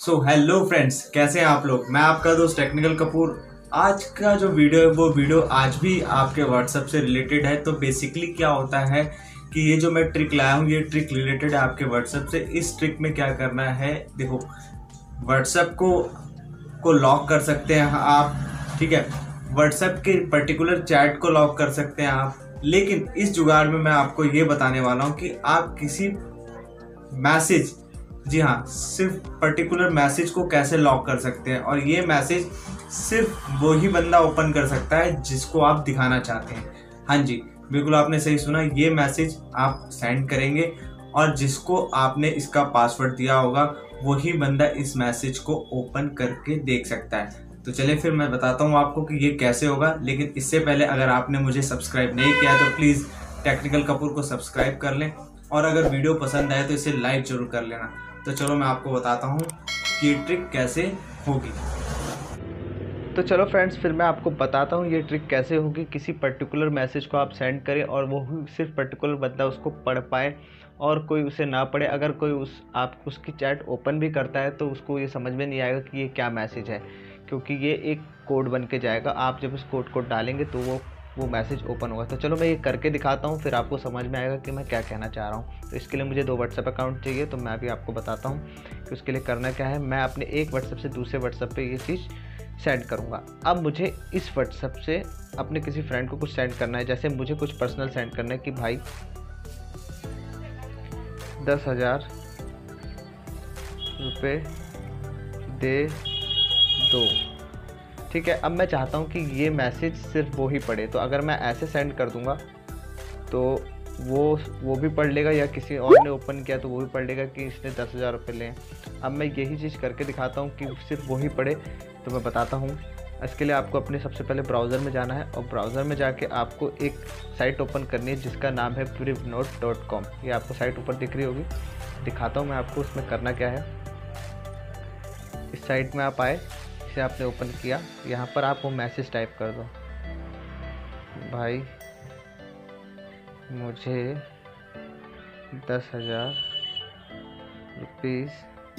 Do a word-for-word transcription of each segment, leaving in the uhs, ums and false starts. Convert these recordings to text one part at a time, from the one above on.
So hello friends, कैसे हैं आप लोग। मैं आपका दोस्त टेक्निकल कपूर। आज का जो वीडियो है वो वीडियो आज भी आपके व्हाट्सएप से रिलेटेड है। तो बेसिकली क्या होता है कि ये जो मैं ट्रिक लाया हूँ ये ट्रिक रिलेटेड है आपके व्हाट्सएप से। इस ट्रिक में क्या करना है, देखो व्हाट्सएप को को लॉक कर सकते हैं आप, ठीक है। व्हाट्सएप के पर्टिकुलर चैट को लॉक कर सकते हैं आप। लेकिन इस जुगाड़ में मैं आपको ये बताने वाला हूँ कि आप किसी मैसेज, जी हाँ, सिर्फ पर्टिकुलर मैसेज को कैसे लॉक कर सकते हैं। और ये मैसेज सिर्फ वो ही बंदा ओपन कर सकता है जिसको आप दिखाना चाहते हैं। हाँ जी, बिल्कुल आपने सही सुना, ये मैसेज आप सेंड करेंगे और जिसको आपने इसका पासवर्ड दिया होगा वही बंदा इस मैसेज को ओपन करके देख सकता है। तो चलिए फिर मैं बताता हूँ आपको कि ये कैसे होगा। लेकिन इससे पहले अगर आपने मुझे सब्सक्राइब नहीं किया तो प्लीज़ टेक्निकल कपूर को सब्सक्राइब कर लें, और अगर वीडियो पसंद आए तो इसे लाइक जरूर कर लेना। तो चलो मैं आपको बताता हूँ कि ये ट्रिक कैसे होगी। तो चलो फ्रेंड्स, फिर मैं आपको बताता हूँ ये ट्रिक कैसे होगी। किसी पर्टिकुलर मैसेज को आप सेंड करें और वो सिर्फ पर्टिकुलर बंदा उसको पढ़ पाए और कोई उसे ना पढ़े। अगर कोई उस आप उसकी चैट ओपन भी करता है तो उसको ये समझ में नहीं आएगा कि ये क्या मैसेज है, क्योंकि ये एक कोड बन के जाएगा। आप जब इस कोड को डालेंगे तो वो वो मैसेज ओपन होगा। तो चलो मैं ये करके दिखाता हूँ, फिर आपको समझ में आएगा कि मैं क्या कहना चाह रहा हूँ। तो इसके लिए मुझे दो व्हाट्सएप अकाउंट चाहिए, तो मैं अभी आपको बताता हूँ कि उसके लिए करना क्या है। मैं अपने एक व्हाट्सएप से दूसरे व्हाट्सएप पे ये चीज़ सेंड करूँगा। अब मुझे इस व्हाट्सएप से अपने किसी फ्रेंड को कुछ सेंड करना है। जैसे मुझे कुछ पर्सनल सेंड करना है कि भाई दस हज़ार रुपये दे दो, ठीक है। अब मैं चाहता हूँ कि ये मैसेज सिर्फ वो ही पढ़े। तो अगर मैं ऐसे सेंड कर दूँगा तो वो वो भी पढ़ लेगा, या किसी और ने ओपन किया तो वो भी पढ़ लेगा कि इसने दस हज़ार रुपये लें। अब मैं यही चीज़ करके दिखाता हूँ कि सिर्फ वो ही पढ़े। तो मैं बताता हूँ। इसके लिए आपको अपने सबसे पहले ब्राउज़र में जाना है, और ब्राउज़र में जाके आपको एक साइट ओपन करनी है जिसका नाम है प्रिवनोट डॉट कॉम। ये आपको साइट ऊपर दिख रही होगी, दिखाता हूँ मैं आपको उसमें करना क्या है। इस साइट में आप आए, इसे आपने ओपन किया, यहाँ पर आप वो मैसेज टाइप कर दो, भाई मुझे दस हज़ार रुपीज़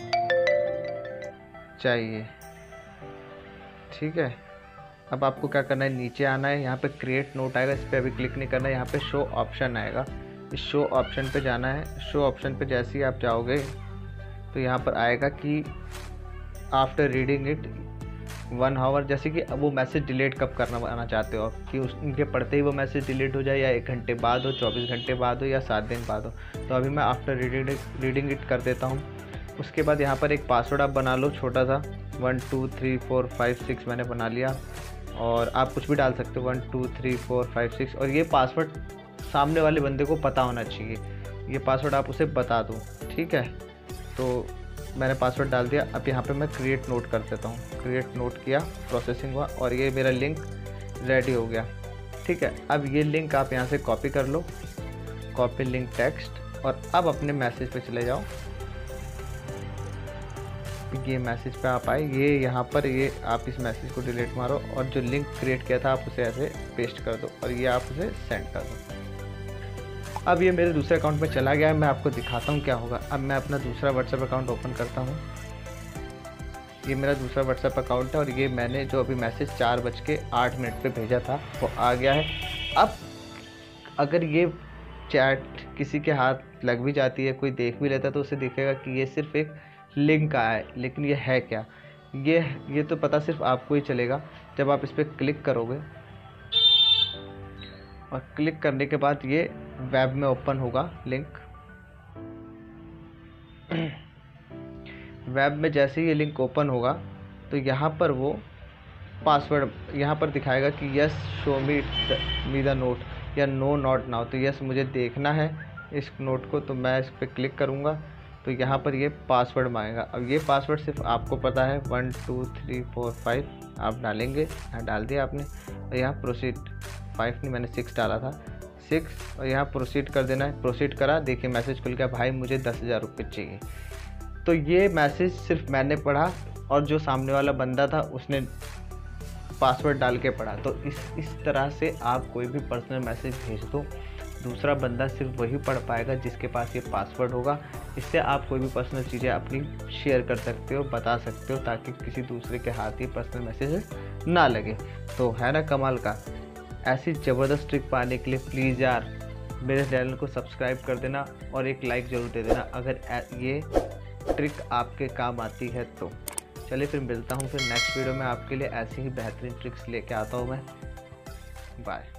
चाहिए, ठीक है। अब आपको क्या करना है, नीचे आना है, यहाँ पे क्रिएट नोट आएगा, इस पर अभी क्लिक नहीं करना है। यहाँ पे शो ऑप्शन आएगा, इस शो ऑप्शन पे जाना है। शो ऑप्शन पे जैसे ही आप जाओगे तो यहाँ पर आएगा कि after reading it one hour, जैसे कि अब वो मैसेज डिलीट कब करना आना चाहते हो आप, कि उस उनके पढ़ते ही वो मैसेज डिलीट हो जाए, या एक घंटे बाद हो, चौबीस घंटे बाद हो, या सात दिन बाद हो। तो अभी मैं आफ्टर रीडिंग रीडिंग इट कर देता हूँ। उसके बाद यहाँ पर एक पासवर्ड आप बना लो छोटा सा, one two three four five six मैंने बना लिया, और आप कुछ भी डाल सकते हो, one two three four five six. और ये पासवर्ड सामने वाले बंदे को पता होना चाहिए, ये पासवर्ड आप उसे बता दो, ठीक है। तो मैंने पासवर्ड डाल दिया। अब यहाँ पे मैं क्रिएट नोट कर देता हूँ। क्रिएट नोट किया, प्रोसेसिंग हुआ, और ये मेरा लिंक रेडी हो गया, ठीक है। अब ये लिंक आप यहाँ से कॉपी कर लो, कॉपी लिंक टेक्स्ट, और अब अपने मैसेज पे चले जाओ। ये मैसेज पे आप आए, ये यहाँ पर ये आप इस मैसेज को डिलीट मारो, और जो लिंक क्रिएट किया था आप उसे ऐसे पेस्ट कर दो, और ये आप उसे सेंड कर दो। अब ये मेरे दूसरे अकाउंट में चला गया है। मैं आपको दिखाता हूँ क्या होगा। अब मैं अपना दूसरा व्हाट्सएप अकाउंट ओपन करता हूँ। ये मेरा दूसरा व्हाट्सएप अकाउंट है, और ये मैंने जो अभी मैसेज चार बज के आठ मिनट पे भेजा था वो आ गया है। अब अगर ये चैट किसी के हाथ लग भी जाती है, कोई देख भी लेता है, तो उसे दिखेगा कि ये सिर्फ एक लिंक आया है, लेकिन ये है क्या, ये ये तो पता सिर्फ आपको ही चलेगा जब आप इस पर क्लिक करोगे। और क्लिक करने के बाद ये वेब में ओपन होगा लिंक। वेब में जैसे ही ये लिंक ओपन होगा तो यहाँ पर वो पासवर्ड यहाँ पर दिखाएगा कि yes show me me the note, या नो नॉट नाउ। तो यस मुझे देखना है इस नोट को, तो मैं इस पर क्लिक करूँगा तो यहाँ पर ये पासवर्ड मांगेगा। अब ये पासवर्ड सिर्फ आपको पता है, one two three four five आप डालेंगे। यहाँ डाल दिया आपने, और यहाँ प्रोसीड, फाइव नहीं मैंने सिक्स डाला था, सिक्स, और यहाँ प्रोसीड कर देना है। प्रोसीड करा, देखिए मैसेज खुल गया, भाई मुझे दस हज़ार रुपये चाहिए। तो ये मैसेज सिर्फ मैंने पढ़ा, और जो सामने वाला बंदा था उसने पासवर्ड डाल के पढ़ा। तो इस इस तरह से आप कोई भी पर्सनल मैसेज भेज दो दूसरा बंदा सिर्फ वही पढ़ पाएगा जिसके पास ये पासवर्ड होगा। इससे आप कोई भी पर्सनल चीज़ें अपनी शेयर कर सकते हो, बता सकते हो, ताकि किसी दूसरे के हाथ ये पर्सनल मैसेज ना लगे। तो है ना कमाल का। ऐसी ज़बरदस्त ट्रिक पाने के लिए प्लीज़ यार मेरे चैनल को सब्सक्राइब कर देना और एक लाइक ज़रूर दे देना अगर ये ट्रिक आपके काम आती है तो। चलिए फिर मिलता हूँ फिर नेक्स्ट वीडियो में, आपके लिए ऐसी ही बेहतरीन ट्रिक्स लेके आता हूँ मैं। बाय।